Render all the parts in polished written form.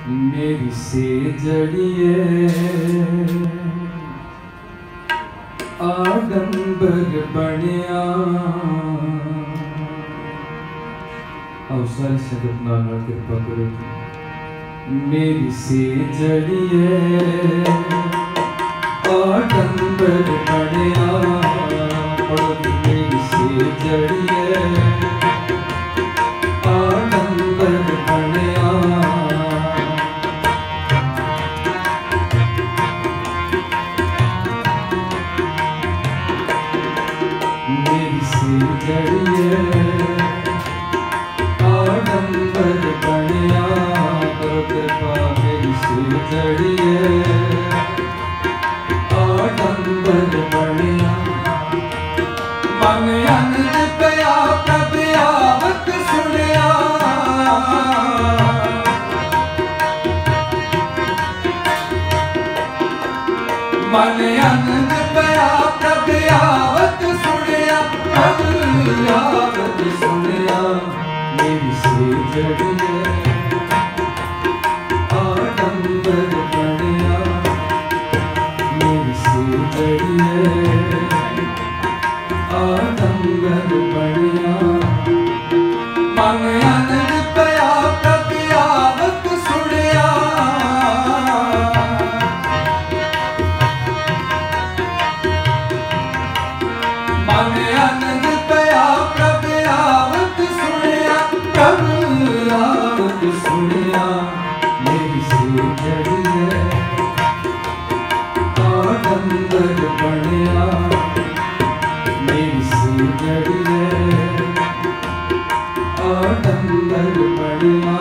मेरी से जड़िए आडंबर बनिया। आओ सारे संगत नाल कृपा करो जी। मेरी से जड़िए आडंबर बनिया। पढ़ो जी। मेरी से जड़िए आडंबर बनिया। मेरी से जड़िए आडंबर बनिया। करो कृपा। मेरी से जड़िए आडंबर बनिया। मन अनंद पया प्रभ आवत सुनिया। मन अनंद पया प्रभ आवत सुनिया। प्रभ आवत सुनिया। मेरी से जड़िए आडंबर बनिया। मेरी से जड़िए आडंबर बनिया। मन अनंद पया प्रभ आवत सुनिया। मन अनंद पया प्रभ आवत सुनिया। प्रभ आवत सुनिया। मेरी से जड़िए आडंबर बनिया। मेरी से जड़िए आडंबर बनिया।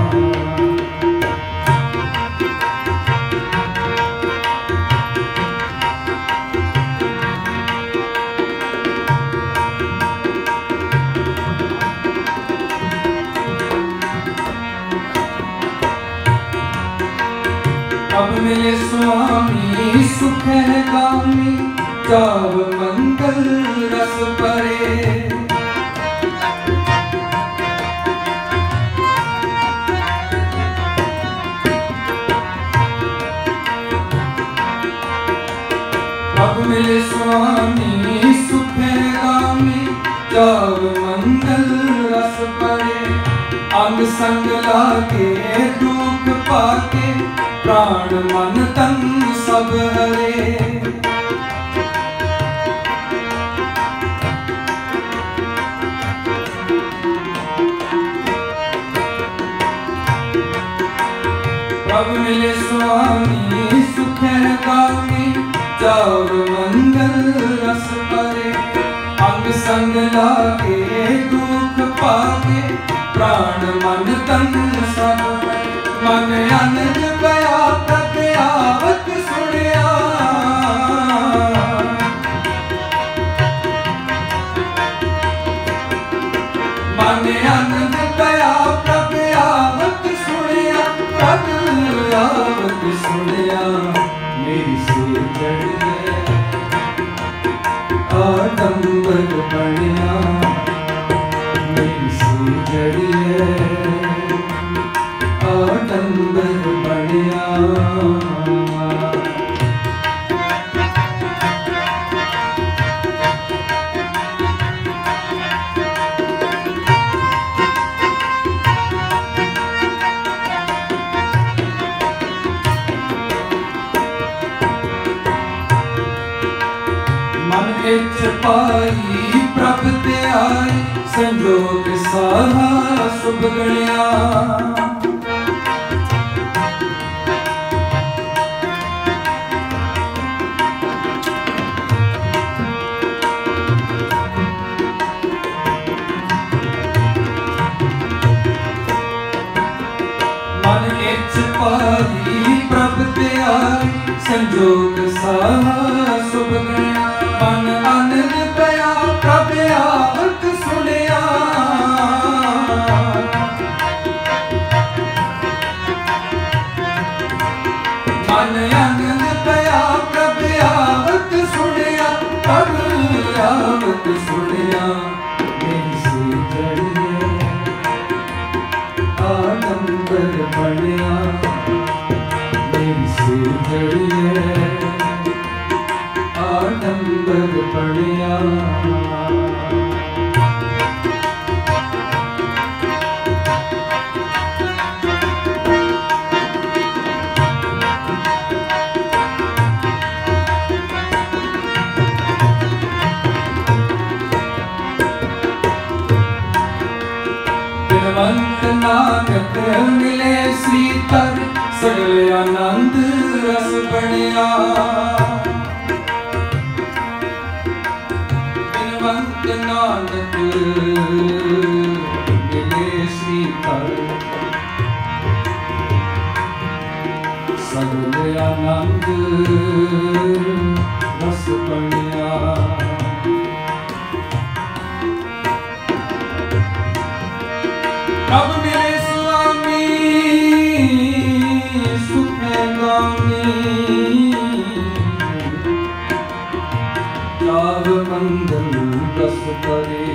अब मिले स्वामी सुख है गामी। जाव मंगल रस परे। अब मिले स्वामी सुख है गामी। जाव मंगल रस परे। अंग संग लागे दुख पाके। प्राण मन तन सब हरे। प्रभु मिले स्वामी सुख है गामी। जाव मंगल रस परे। अंग संग लागे दुख पाके। प्राण मन तन सब हरे। मन अनंद पया प्रभ आवत सुनिया। मन अनंद पया प्रभ आवत सुनिया। प्रभ आवत सुनिया। मेरी से जड़िए आडंबर बनिया। मेरी से जड़िए आडंबर बनिया। मन इच पाई प्रभ ते आई। संजोग साहा शुभ गणिया। मन इच पाई प्रभ ते आई। संजोग साहा शुभ गणिया। मन आनंद पया प्रभ आवत सुनिया। मन आनंद पया प्रभ आवत सुनिया। प्रभ आवत सुनिया। मेरी से जड़िए आडंबर बनिया। जड़िए आडंबर बढ़िया बिनवंत नानक मिले श्रीतर सगले आनंद रस बढ़िया बिनवंत नानक मिले श्रीतर सगले आनंद रस बढ़िया कब मिले स्वामी सुखगामी जाव मंगल रस करे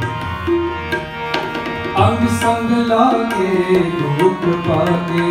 अंग संग लागे धूप पागे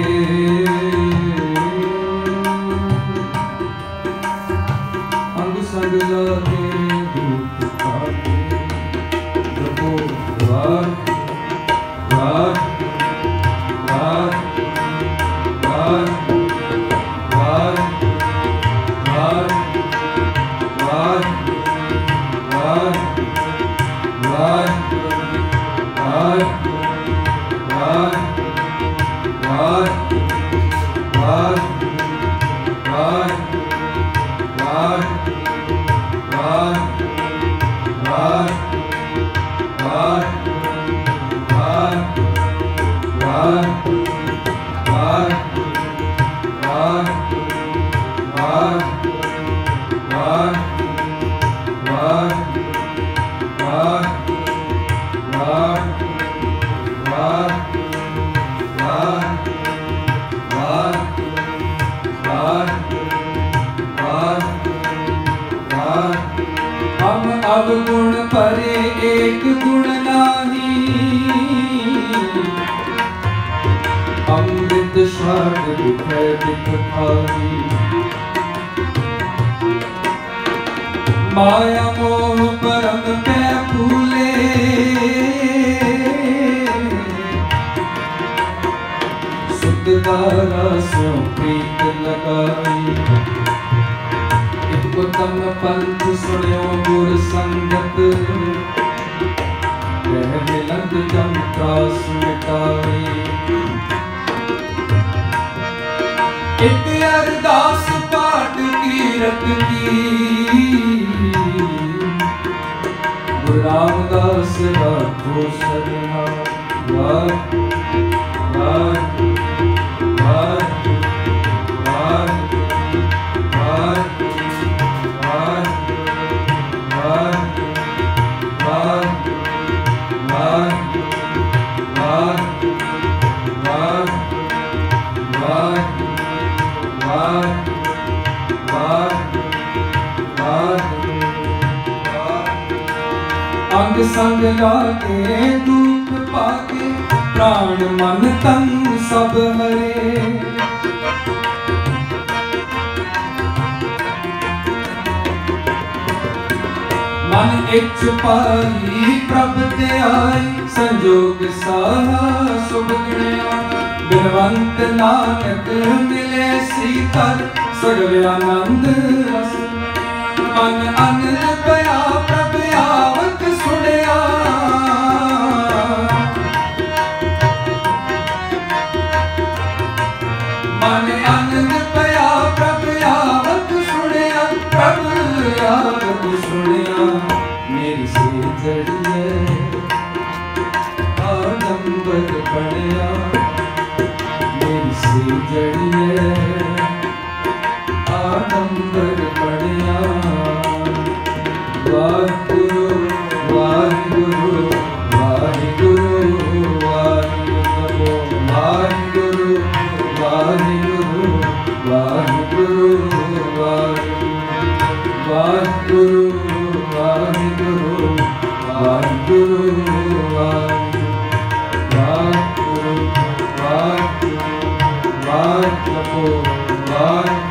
अंग संग लागे धूप पागे प्रभु द्वार God, God, God, God, God, God, God, God, God, God, God, God, God, God, God, God, हम अवगुण परे एक गुण नाही अमृत स्वाद दिखे दिख खाई माया मोह परम पे फूले सुखदारा स्यों प्रीत लगाई उत्तम पंथ सुनियो गुर संगत यह मिलंद जम त्रास मिटाई इत अरदास पाठ कीरत की गुरु रामदास राखो सरना वार वार वार वार वार वार वार वार वार वार वार वार अंग संग लागे धूप पाके प्राण मन तन सब हरे मन इच्छ पाई प्रभ ते आई संजोग सारा शुभ गिणया बिनवंत नानक मिले सीकर सगले आनंद रस मन अनिल पया प्रभ आवत सुनिया मन अनिल पया प्रभ आवत सुनिया प्रभ आवत सुनिया मेरी से जड़िए आडंबर बढ़िया मेरी से जड़िए आडंबर बढ़िया वाहिगुरु वाहिगुरु वाहिगुरु वाहिगुरु वाहिगुरु वाहिगुरु वाहिगुरु वाहिगुरु वाहिगुरु वाहिगुरु वाहिगुरु वाहिगुरु वाहिगुरु